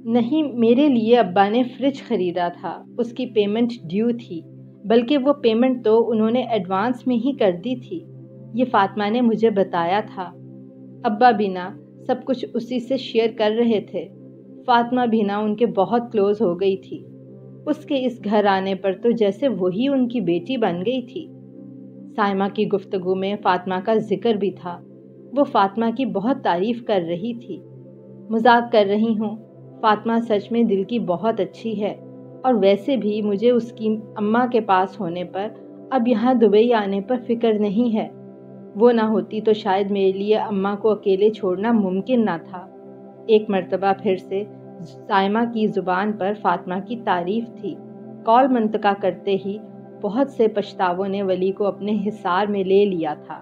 نہیں، میرے لیے ابا نے فریج خریدا تھا، اس کی پیمنٹ ڈیو تھی، بلکہ وہ پیمنٹ تو انہوں نے ایڈوانس میں ہی کر دی تھی، یہ فاطمہ نے مجھے بتایا تھا۔ ابا بھی نا سب کچھ اسی سے شیئر کر رہے تھے۔ فاطمہ بھی نا ان کے بہت کلوز ہو گئی تھی، اس کے اس گھر آنے پر تو جیسے وہی ان کی بیٹی بن گئی تھی۔ سائمہ کی گفتگو میں فاطمہ کا ذکر بھی تھا، وہ فاطمہ کی بہت تعریف کر رہی تھی۔ مذاق کر رہی ہوں، فاطمہ سچ میں دل کی بہت اچھی ہے، اور ویسے بھی مجھے اس کی اماں کے پاس ہونے پر اب یہاں دبئی آنے پر فکر نہیں ہے۔ وہ نہ ہوتی تو شاید میرے لیے اماں کو اکیلے چھوڑنا ممکن نہ تھا۔ ایک مرتبہ پھر سے سائمہ کی زبان پر فاطمہ کی تعریف تھی۔ کال منطقہ کرتے ہی بہت سے پچھتاووں نے ولی کو اپنے حصار میں لے لیا تھا۔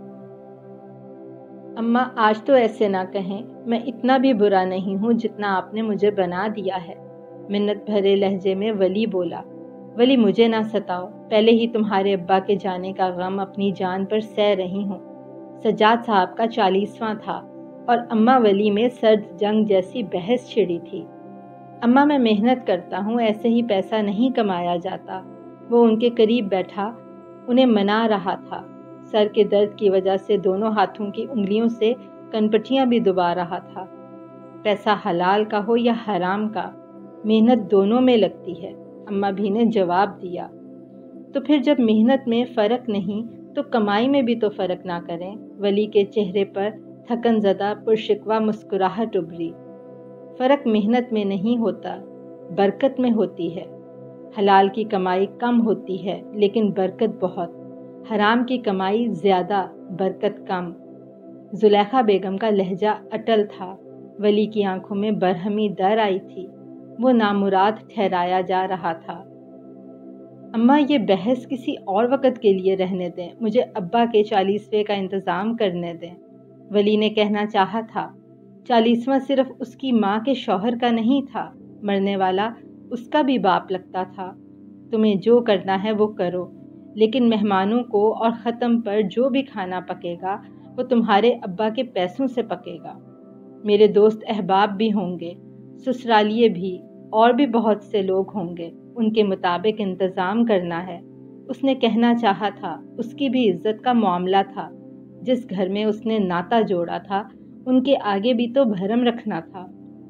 اماں آج تو ایسے نہ کہیں، میں اتنا بھی برا نہیں ہوں جتنا آپ نے مجھے بنا دیا ہے، منت بھرے لہجے میں ولی بولا۔ ولی مجھے نہ ستاؤ، پہلے ہی تمہارے ابا کے جانے کا غم اپنی جان پر سہ رہی ہوں۔ سجاد صاحب کا 40واں تھا اور اماں ولی میں سرد جنگ جیسی بحث چھڑی تھی۔ اماں میں محنت کرتا ہوں، ایسے ہی پیسہ نہیں کمایا جاتا۔ وہ ان کے قریب بیٹھا انہیں منا رہا تھا، سر کے درد کی وجہ سے دونوں ہاتھوں کی انگلیوں سے کنپٹیاں بھی دبا رہا تھا۔ پیسہ حلال کا ہو یا حرام کا، محنت دونوں میں لگتی ہے، اماں بھی نے جواب دیا۔ تو پھر جب محنت میں فرق نہیں تو کمائی میں بھی تو فرق نہ کریں۔ ولی کے چہرے پر تھکن زدہ پرشکوہ مسکراہٹ ابھری۔ فرق محنت میں نہیں ہوتا، برکت میں ہوتی ہے۔ حلال کی کمائی کم ہوتی ہے لیکن برکت بہت، حرام کی کمائی زیادہ، برکت کم۔ زلیخا بیگم کا لہجہ اٹل تھا، ولی کی آنکھوں میں برہمی در آئی تھی، وہ نامراد ٹھہرایا جا رہا تھا۔ اماں یہ بحث کسی اور وقت کے لیے رہنے دیں، مجھے ابا کے 40ویں کا انتظام کرنے دیں، ولی نے کہنا چاہا تھا۔ 40واں صرف اس کی ماں کے شوہر کا نہیں تھا، مرنے والا اس کا بھی باپ لگتا تھا۔ تمہیں جو کرنا ہے وہ کرو، لیکن مہمانوں کو اور ختم پر جو بھی کھانا پکے گا وہ تمہارے ابا کے پیسوں سے پکے گا۔ میرے دوست احباب بھی ہوں گے، سسرالیے بھی، اور بھی بہت سے لوگ ہوں گے، ان کے مطابق انتظام کرنا ہے۔ اس نے کہنا چاہا تھا، اس کی بھی عزت کا معاملہ تھا، جس گھر میں اس نے ناتا جوڑا تھا ان کے آگے بھی تو بھرم رکھنا تھا۔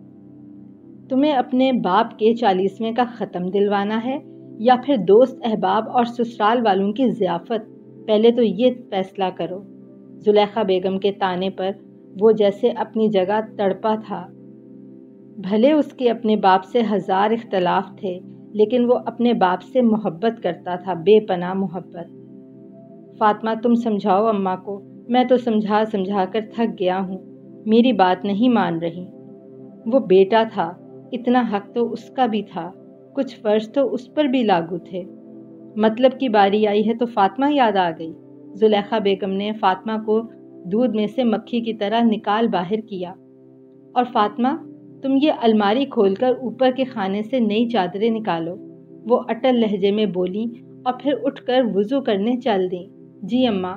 تمہیں اپنے باپ کے 40ویں کا ختم دلوانا ہے یا پھر دوست احباب اور سسرال والوں کی ضیافت؟ پہلے تو یہ فیصلہ کرو۔ زلیخا بیگم کے طانے پر وہ جیسے اپنی جگہ تڑپا تھا۔ بھلے اس کے اپنے باپ سے 1000 اختلاف تھے، لیکن وہ اپنے باپ سے محبت کرتا تھا، بے پناہ محبت۔ فاطمہ تم سمجھاؤ اماں کو، میں تو سمجھا سمجھا کر تھک گیا ہوں، میری بات نہیں مان رہی۔ وہ بیٹا تھا، اتنا حق تو اس کا بھی تھا، کچھ فرض تو اس پر بھی لاگو تھے۔ مطلب کی باری آئی ہے تو فاطمہ یاد آ گئی۔ زلیخا بیگم نے فاطمہ کو دودھ میں سے مکھی کی طرح نکال باہر کیا۔ اور فاطمہ تم یہ الماری کھول کر اوپر کے خانے سے نئی چادریں نکالو، وہ اٹل لہجے میں بولی اور پھر اٹھ کر وضو کرنے چل دیں۔ جی اماں۔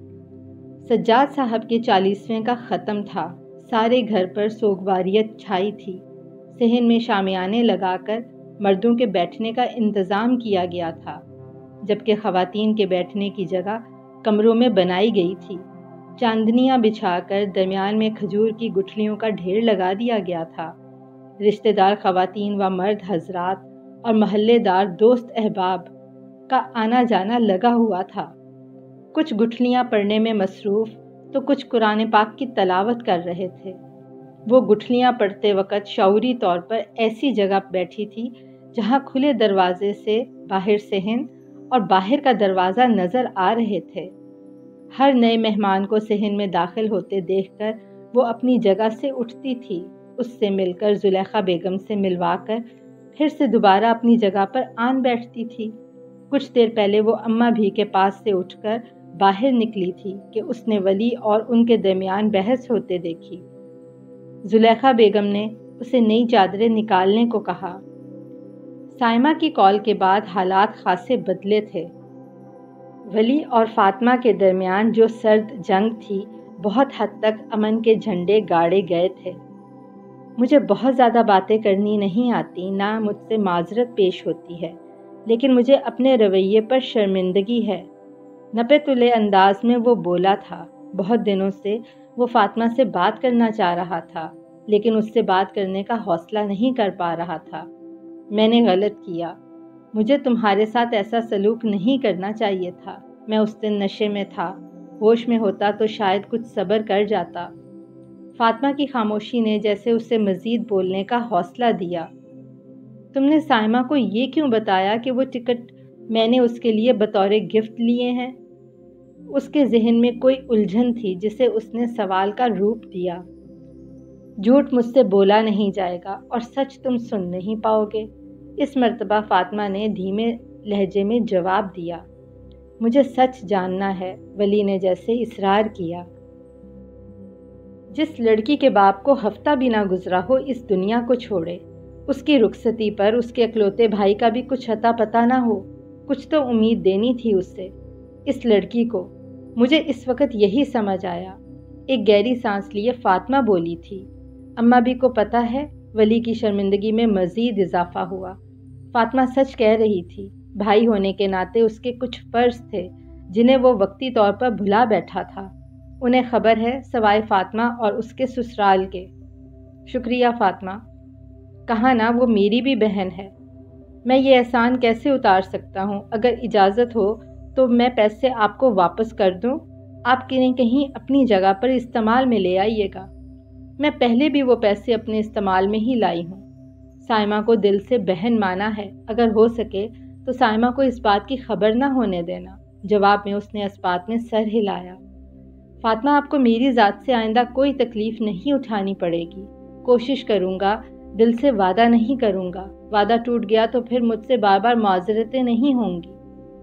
سجاد صاحب کے 40ویں کا ختم تھا، سارے گھر پر سوگواریت چھائی تھی۔ صحن میں شامیانے لگا کر مردوں کے بیٹھنے کا انتظام کیا گیا تھا، جبکہ خواتین کے بیٹھنے کی جگہ کمروں میں بنائی گئی تھی۔ چاندنیاں بچھا کر درمیان میں کھجور کی گٹھلیوں کا ڈھیر لگا دیا گیا تھا۔ رشتہ دار خواتین و مرد حضرات اور محلے دار دوست احباب کا آنا جانا لگا ہوا تھا۔ کچھ گٹھلیاں پڑھنے میں مصروف تو کچھ قرآن پاک کی تلاوت کر رہے تھے۔ وہ گٹھلیاں پڑھتے وقت شعوری طور پر ایسی جگہ بیٹھی تھی جہاں کھلے دروازے سے باہر صحن اور باہر کا دروازہ نظر آ رہے تھے۔ ہر نئے مہمان کو صحن میں داخل ہوتے دیکھ کر وہ اپنی جگہ سے اٹھتی تھی، اس سے مل کر زلیخا بیگم سے ملوا کر پھر سے دوبارہ اپنی جگہ پر آن بیٹھتی تھی۔ کچھ دیر پہلے وہ اماں بھی کے پاس سے اٹھ کر باہر نکلی تھی کہ اس نے ولی اور ان کے درمیان بحث ہوتے دیکھی۔ زلیخا بیگم نے اسے نئی چادریں نکالنے کو کہا۔ سائمہ کی کال کے بعد حالات خاصے بدلے تھے۔ ولی اور فاطمہ کے درمیان جو سرد جنگ تھی، بہت حد تک امن کے جھنڈے گاڑے گئے تھے۔ مجھے بہت زیادہ باتیں کرنی نہیں آتی، نہ مجھ سے معذرت پیش ہوتی ہے، لیکن مجھے اپنے رویے پر شرمندگی ہے۔ نپے تلے انداز میں وہ بولا تھا۔ بہت دنوں سے وہ فاطمہ سے بات کرنا چاہ رہا تھا، لیکن اس سے بات کرنے کا حوصلہ نہیں کر پا رہا تھا۔ میں نے غلط کیا۔ مجھے تمہارے ساتھ ایسا سلوک نہیں کرنا چاہیے تھا۔ میں اس دن نشے میں تھا، ہوش میں ہوتا تو شاید کچھ صبر کر جاتا۔ فاطمہ کی خاموشی نے جیسے اسے مزید بولنے کا حوصلہ دیا۔ تم نے سائمہ کو یہ کیوں بتایا کہ وہ ٹکٹ میں نے اس کے لیے بطور گفٹ لیے ہیں؟ اس کے ذہن میں کوئی الجھن تھی جسے اس نے سوال کا روپ دیا۔ جھوٹ مجھ سے بولا نہیں جائے گا اور سچ تم سن نہیں پاؤ گے، اس مرتبہ فاطمہ نے دھیمے لہجے میں جواب دیا۔ مجھے سچ جاننا ہے، ولی نے جیسے اصرار کیا۔ جس لڑکی کے باپ کو ہفتہ بھی نہ گزرا ہو اس دنیا کو چھوڑے، اس کی رخصتی پر اس کے اکلوتے بھائی کا بھی کچھ اتا پتہ نہ ہو، کچھ تو امید دینی تھی اس سے، اس لڑکی کو۔ مجھے اس وقت یہی سمجھ آیا۔ ایک گہری سانس لیے فاطمہ بولی تھی، اماں بھی کو پتہ ہے؟ ولی کی شرمندگی میں مزید اضافہ ہوا۔ فاطمہ سچ کہہ رہی تھی۔ بھائی ہونے کے ناطے اس کے کچھ فرض تھے جنہیں وہ وقتی طور پر بھلا بیٹھا تھا۔ انہیں خبر ہے سوائے فاطمہ اور اس کے سسرال کے۔ شکریہ فاطمہ، کہا نا وہ میری بھی بہن ہے۔ میں یہ احسان کیسے اتار سکتا ہوں؟ اگر اجازت ہو تو میں پیسے آپ کو واپس کر دوں، آپ کہیں اپنی جگہ پر استعمال میں لے آئیے گا۔ میں پہلے بھی وہ پیسے اپنے استعمال میں ہی لائی ہوں۔ سائمہ کو دل سے بہن مانا ہے، اگر ہو سکے تو سائمہ کو اس بات کی خبر نہ ہونے دینا۔ جواب میں اس نے اس بات میں سر ہلایا۔ فاطمہ، آپ کو میری ذات سے آئندہ کوئی تکلیف نہیں اٹھانی پڑے گی۔ کوشش کروں گا، دل سے وعدہ نہیں کروں گا۔ وعدہ ٹوٹ گیا تو پھر مجھ سے بار بار معذرتیں نہیں ہوں گی۔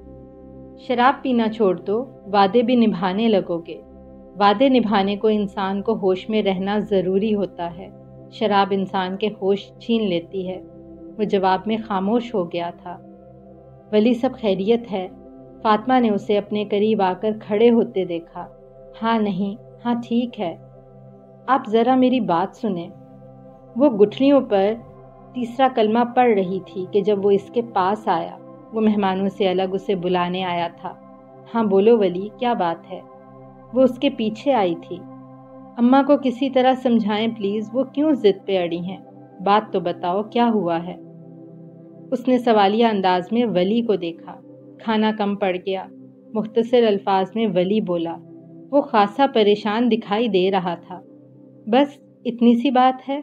شراب پینا چھوڑ دو، وعدے بھی نبھانے لگو گے۔ وعدے نبھانے کو انسان کو ہوش میں رہنا ضروری ہوتا ہے۔ شراب انسان کے ہوش چھین لیتی ہے۔ وہ جواب میں خاموش ہو گیا تھا۔ ولی سب خیریت ہے؟ فاطمہ نے اسے اپنے قریب آ کر کھڑے ہوتے دیکھا۔ ہاں نہیں، ہاں ٹھیک ہے۔ آپ ذرا میری بات سنیں۔ وہ گٹھلیوں پر تیسرا کلمہ پڑھ رہی تھی کہ جب وہ اس کے پاس آیا۔ وہ مہمانوں سے الگ اسے بلانے آیا تھا۔ ہاں بولو ولی، کیا بات ہے؟ وہ اس کے پیچھے آئی تھی۔ اماں کو کسی طرح سمجھائیں پلیز، وہ کیوں ضد پہ اڑی ہیں؟ بات تو بتاؤ، کیا ہوا ہے؟ اس نے سوالیہ انداز میں ولی کو دیکھا۔ کھانا کم پڑ گیا، مختصر الفاظ میں ولی بولا۔ وہ خاصا پریشان دکھائی دے رہا تھا۔ بس اتنی سی بات ہے؟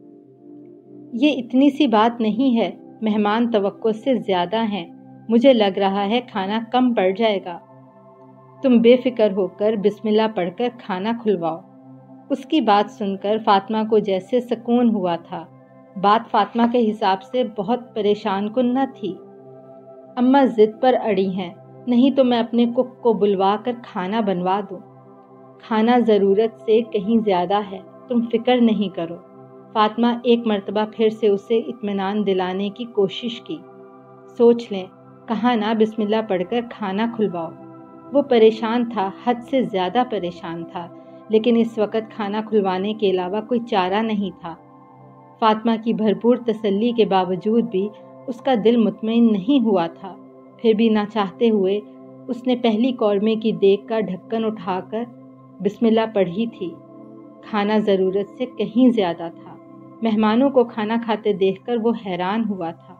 یہ اتنی سی بات نہیں ہے، مہمان توقع سے زیادہ ہیں، مجھے لگ رہا ہے کھانا کم پڑ جائے گا۔ تم بے فکر ہو کر بسم اللہ پڑھ کر کھانا کھلواؤ۔ اس کی بات سن کر فاطمہ کو جیسے سکون ہوا تھا۔ بات فاطمہ کے حساب سے بہت پریشان کن نہ تھی۔ اماں ضد پر اڑی ہیں، نہیں تو میں اپنے کک کو بلوا کر کھانا بنوا دوں۔ کھانا ضرورت سے کہیں زیادہ ہے، تم فکر نہیں کرو۔ فاطمہ ایک مرتبہ پھر سے اسے اطمینان دلانے کی کوشش کی۔ سوچ لیں، کہا نا بسم اللہ پڑھ کر کھانا کھلواؤ۔ وہ پریشان تھا، حد سے زیادہ پریشان تھا، لیکن اس وقت کھانا کھلوانے کے علاوہ کوئی چارہ نہیں تھا۔ فاطمہ کی بھرپور تسلی کے باوجود بھی اس کا دل مطمئن نہیں ہوا تھا۔ پھر بھی نہ چاہتے ہوئے اس نے پہلی قورمے کی دیگ کا ڈھکن اٹھا کر بسم اللہ پڑھی تھی۔ کھانا ضرورت سے کہیں زیادہ تھا۔ مہمانوں کو کھانا کھاتے دیکھ کر وہ حیران ہوا تھا۔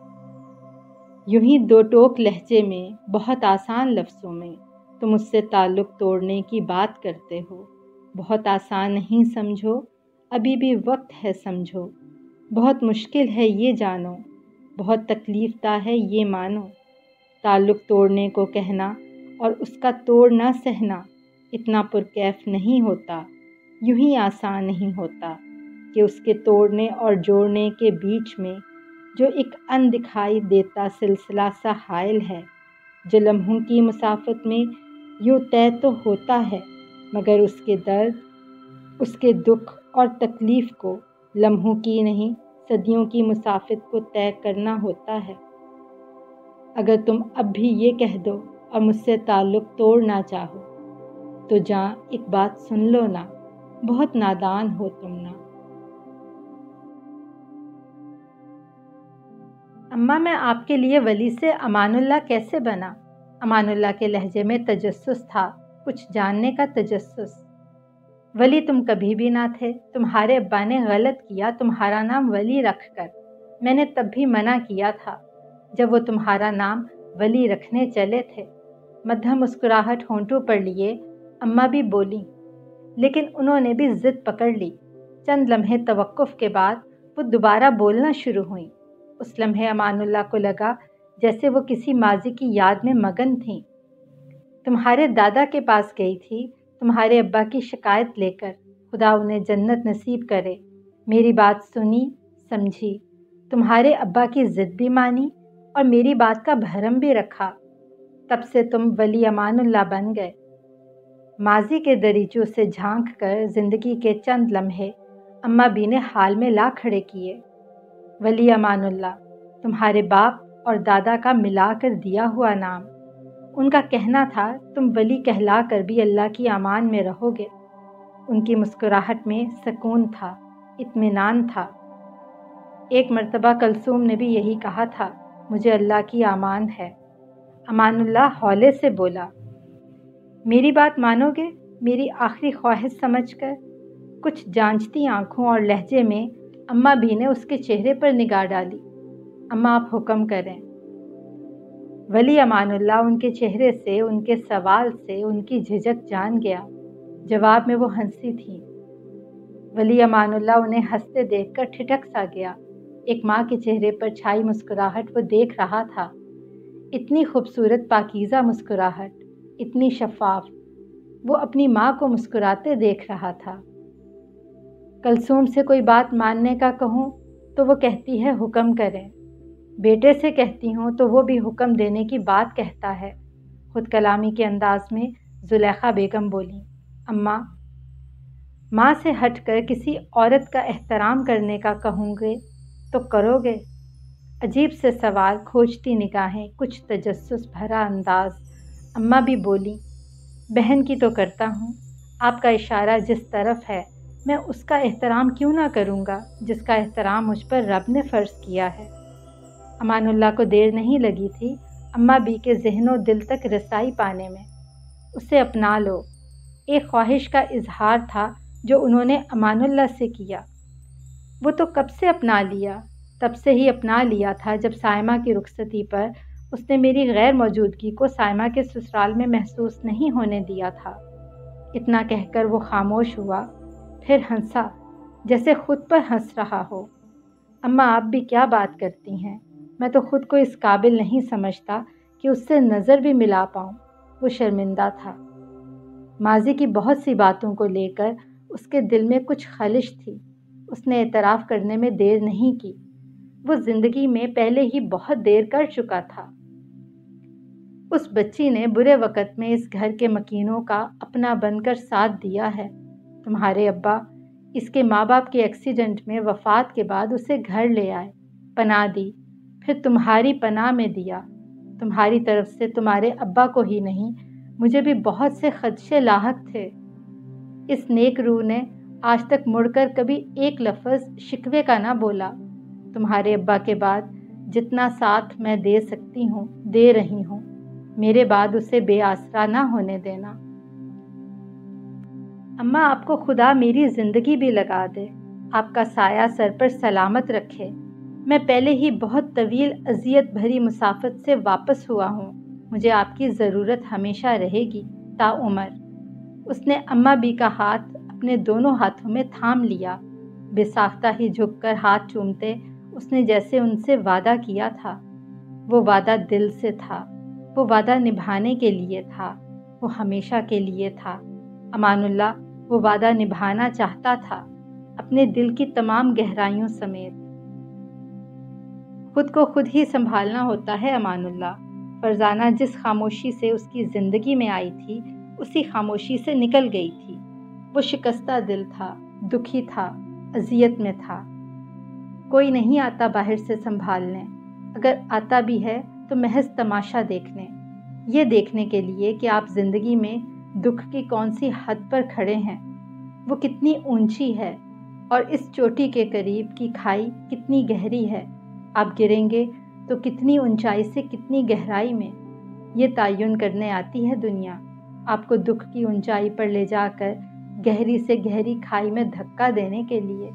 یوں ہی دو ٹوک لہجے میں، بہت آسان لفظوں میں تم اس سے تعلق توڑنے کی بات کرتے ہو۔ بہت آسان نہیں سمجھو، ابھی بھی وقت ہے سمجھو۔ بہت مشکل ہے یہ جانو، بہت تکلیف دہ ہے یہ مانو۔ تعلق توڑنے کو کہنا اور اس کا توڑ نہ سہنا اتنا پرکیف نہیں ہوتا، یوں ہی آسان نہیں ہوتا کہ اس کے توڑنے اور جوڑنے کے بیچ میں جو ایک ان دکھائی دیتا سلسلہ سا حائل ہے، جو لمحوں کی مسافت میں یوں طے تو ہوتا ہے، مگر اس کے درد، اس کے دکھ اور تکلیف کو لمحوں کی نہیں صدیوں کی مسافت کو طے کرنا ہوتا ہے۔ اگر تم اب بھی یہ کہہ دو اور مجھ سے تعلق توڑنا چاہو تو جاں ایک بات سن لو نا، بہت نادان ہو تم نا۔ اماں میں آپ کے لیے ولی سے امان اللہ کیسے بنا؟ امان اللہ کے لہجے میں تجسس تھا، کچھ جاننے کا تجسس۔ ولی تم کبھی بھی نہ تھے، تمہارے ابا نے غلط کیا تمہارا نام ولی رکھ کر۔ میں نے تب بھی منع کیا تھا جب وہ تمہارا نام ولی رکھنے چلے تھے۔ مدھم مسکراہٹ ہونٹوں پر لیے اماں بھی بولی، لیکن انہوں نے بھی ضد پکڑ لی۔ چند لمحے توقف کے بعد وہ دوبارہ بولنا شروع ہوئیں۔ اس لمحے امان اللہ کو لگا جیسے وہ کسی ماضی کی یاد میں مگن تھیں۔ تمہارے دادا کے پاس گئی تھی تمہارے ابا کی شکایت لے کر، خدا انہیں جنت نصیب کرے۔ میری بات سنی، سمجھی، تمہارے ابا کی ضد بھی مانی اور میری بات کا بھرم بھی رکھا۔ تب سے تم ولی امان اللہ بن گئے۔ ماضی کے دریچوں سے جھانک کر زندگی کے چند لمحے اماں بھی نے حال میں لا کھڑے کیے۔ ولی امان اللہ، تمہارے باپ اور دادا کا ملا کر دیا ہوا نام۔ ان کا کہنا تھا تم ولی کہلا کر بھی اللہ کی امان میں رہو گے۔ ان کی مسکراہٹ میں سکون تھا، اطمینان تھا۔ ایک مرتبہ کلثوم نے بھی یہی کہا تھا، مجھے اللہ کی امان ہے۔ امان اللہ ہولے سے بولا، میری بات مانو گے میری آخری خواہش سمجھ کر؟ کچھ جانچتی آنکھوں اور لہجے میں اماں بھی نے اس کے چہرے پر نگاہ ڈالی۔ اماں آپ حکم کریں۔ ولی امان اللہ ان کے چہرے سے، ان کے سوال سے ان کی جھجک جان گیا۔ جواب میں وہ ہنسی تھی۔ ولی امان اللہ انہیں ہنستے دیکھ کر ٹھٹک سا گیا۔ ایک ماں کے چہرے پر چھائی مسکراہٹ وہ دیکھ رہا تھا، اتنی خوبصورت پاکیزہ مسکراہٹ، اتنی شفاف۔ وہ اپنی ماں کو مسکراتے دیکھ رہا تھا۔ کلثوم سے کوئی بات ماننے کا کہوں تو وہ کہتی ہے حکم کریں، بیٹے سے کہتی ہوں تو وہ بھی حکم دینے کی بات کہتا ہے۔ خود کلامی کے انداز میں زلیخا بیگم بولی، اماں، ماں سے ہٹ کر کسی عورت کا احترام کرنے کا کہوں گے تو کرو گے؟ عجیب سے سوال، کھوجتی نگاہیں، کچھ تجسس بھرا انداز۔ اماں بھی بولی، بہن کی تو کرتا ہوں، آپ کا اشارہ جس طرف ہے میں اس کا احترام کیوں نہ کروں گا جس کا احترام مجھ پر رب نے فرض کیا ہے۔ امان اللہ کو دیر نہیں لگی تھی اماں بھی کے ذہن و دل تک رسائی پانے میں۔ اسے اپنا لو، ایک خواہش کا اظہار تھا جو انہوں نے امان اللہ سے کیا۔ وہ تو کب سے اپنا لیا، تب سے ہی اپنا لیا تھا جب سائمہ کی رخصتی پر اس نے میری غیر موجودگی کو سائمہ کے سسرال میں محسوس نہیں ہونے دیا تھا۔ اتنا کہہ کر وہ خاموش ہوا، پھر ہنسا جیسے خود پر ہنس رہا ہو۔ اماں آپ بھی کیا بات کرتی ہیں، میں تو خود کو اس قابل نہیں سمجھتا کہ اس سے نظر بھی ملا پاؤں۔ وہ شرمندہ تھا۔ ماضی کی بہت سی باتوں کو لے کر اس کے دل میں کچھ خلش تھی۔ اس نے اعتراف کرنے میں دیر نہیں کی، وہ زندگی میں پہلے ہی بہت دیر کر چکا تھا۔ اس بچی نے برے وقت میں اس گھر کے مکینوں کا اپنا بن کر ساتھ دیا ہے۔ تمہارے ابا اس کے ماں باپ کے ایکسیڈنٹ میں وفات کے بعد اسے گھر لے آئے، پناہ دی، پھر تمہاری پناہ میں دیا۔ تمہاری طرف سے تمہارے ابا کو ہی نہیں، مجھے بھی بہت سے خدشے لاحق تھے۔ اس نیک روح نے آج تک مڑ کر کبھی ایک لفظ شکوے کا نہ بولا۔ تمہارے ابا کے بعد جتنا ساتھ میں دے سکتی ہوں دے رہی ہوں، میرے بعد اسے بے آسرا نہ ہونے دینا۔ اماں آپ کو خدا میری زندگی بھی لگا دے، آپ کا سایہ سر پر سلامت رکھے۔ میں پہلے ہی بہت طویل اذیت بھری مسافت سے واپس ہوا ہوں، مجھے آپ کی ضرورت ہمیشہ رہے گی تا عمر۔ اس نے اماں بھی کا ہاتھ اپنے دونوں ہاتھوں میں تھام لیا، بے ساختہ ہی جھک کر ہاتھ چومتے اس نے جیسے ان سے وعدہ کیا تھا۔ وہ وعدہ دل سے تھا، وہ وعدہ نبھانے کے لیے تھا، وہ ہمیشہ کے لیے تھا۔ امان اللہ وہ وعدہ نبھانا چاہتا تھا، اپنے دل کی تمام گہرائیوں سمیت۔ خود کو خود ہی سنبھالنا ہوتا ہے امان اللہ۔ فرزانہ جس خاموشی سے اس کی زندگی میں آئی تھی اسی خاموشی سے نکل گئی تھی۔ وہ شکستہ دل تھا، دکھی تھا، اذیت میں تھا۔ کوئی نہیں آتا باہر سے سنبھالنے، اگر آتا بھی ہے تو محض تماشا دیکھنے، یہ دیکھنے کے لیے کہ آپ زندگی میں دکھ کی کون سی حد پر کھڑے ہیں، وہ کتنی اونچی ہے، اور اس چوٹی کے قریب کی کھائی کتنی گہری ہے۔ آپ گریں گے تو کتنی اونچائی سے کتنی گہرائی میں یہ تعین کرنے آتی ہے دنیا، آپ کو دکھ کی اونچائی پر لے جا کر گہری سے گہری کھائی میں دھکا دینے کے لیے۔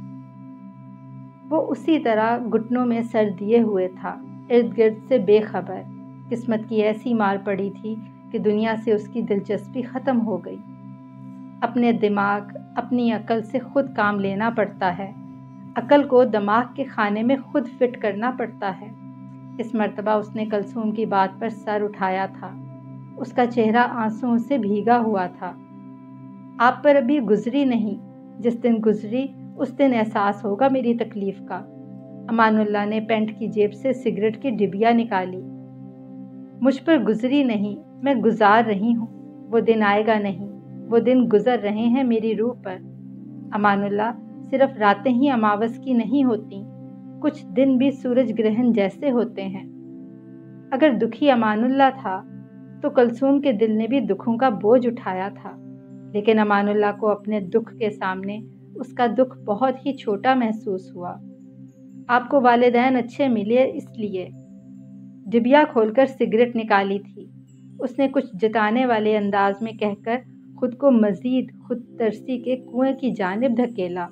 وہ اسی طرح گھٹنوں میں سر دیے ہوئے تھا، ارد گرد سے بے خبر۔ قسمت کی ایسی مار پڑی تھی کہ دنیا سے اس کی دلچسپی ختم ہو گئی۔ اپنے دماغ، اپنی عقل سے خود کام لینا پڑتا ہے، عقل کو دماغ کے خانے میں خود فٹ کرنا پڑتا ہے۔ اس مرتبہ اس نے کلثوم کی بات پر سر اٹھایا تھا، اس کا چہرہ آنسوؤں سے بھیگا ہوا تھا۔ آپ پر ابھی گزری نہیں، جس دن گزری اس دن احساس ہوگا میری تکلیف کا۔ امان اللہ نے پینٹ کی جیب سے سگریٹ کی ڈبیا نکالی۔ مجھ پر گزری نہیں، میں گزار رہی ہوں، وہ دن آئے گا نہیں، وہ دن گزر رہے ہیں میری روح پر۔ امان اللہ، صرف راتیں ہی اماوس کی نہیں ہوتی، کچھ دن بھی سورج گرہن جیسے ہوتے ہیں۔ اگر دکھی امان اللہ تھا تو کلثوم کے دل نے بھی دکھوں کا بوجھ اٹھایا تھا، لیکن امان اللہ کو اپنے دکھ کے سامنے اس کا دکھ بہت ہی چھوٹا محسوس ہوا۔ آپ کو والدین اچھے ملے اس لیے۔ ڈبیا کھول کر سگریٹ نکالی تھی، اس نے کچھ جتانے والے انداز میں کہہ کر خود کو مزید خود ترسی کے کنویں کی جانب دھکیلا۔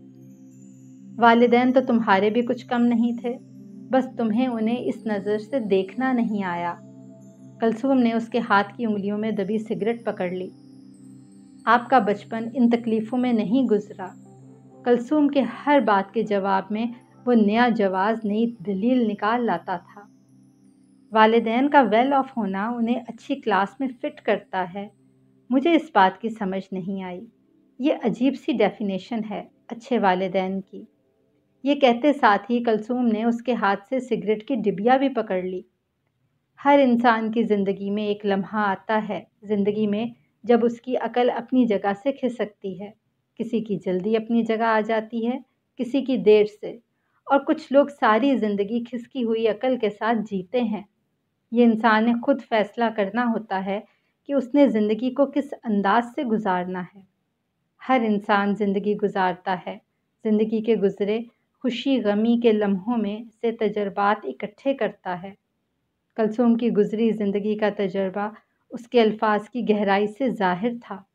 والدین تو تمہارے بھی کچھ کم نہیں تھے، بس تمہیں انہیں اس نظر سے دیکھنا نہیں آیا۔ کلثوم نے اس کے ہاتھ کی انگلیوں میں دبی سگریٹ پکڑ لی۔ آپ کا بچپن ان تکلیفوں میں نہیں گزرا۔ کلثوم کے ہر بات کے جواب میں وہ نیا جواز، نئی دلیل نکال لاتا تھا۔ والدین کا ویل آف ہونا انہیں اچھی کلاس میں فٹ کرتا ہے، مجھے اس بات کی سمجھ نہیں آئی۔ یہ عجیب سی ڈیفینیشن ہے اچھے والدین کی۔ یہ کہتے ساتھ ہی کلثوم نے اس کے ہاتھ سے سگریٹ کی ڈبیا بھی پکڑ لی۔ ہر انسان کی زندگی میں ایک لمحہ آتا ہے زندگی میں جب اس کی عقل اپنی جگہ سے کھسکتی ہے، کسی کی جلدی اپنی جگہ آ جاتی ہے، کسی کی دیر سے، اور کچھ لوگ ساری زندگی کھسکی ہوئی عقل کے ساتھ جیتے ہیں۔ یہ انسان نے خود فیصلہ کرنا ہوتا ہے کہ اس نے زندگی کو کس انداز سے گزارنا ہے۔ ہر انسان زندگی گزارتا ہے، زندگی کے گزرے خوشی غمی کے لمحوں میں سے تجربات اکٹھے کرتا ہے۔ کلثوم کی گزری زندگی کا تجربہ اس کے الفاظ کی گہرائی سے ظاہر تھا۔